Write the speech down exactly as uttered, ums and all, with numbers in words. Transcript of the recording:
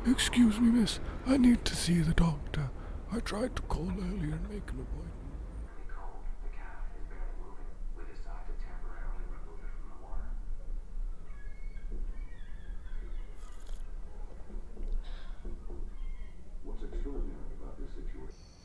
Excuse me, miss. I need to see the doctor. I tried to call earlier and make an appointment. What's extraordinary about this situation?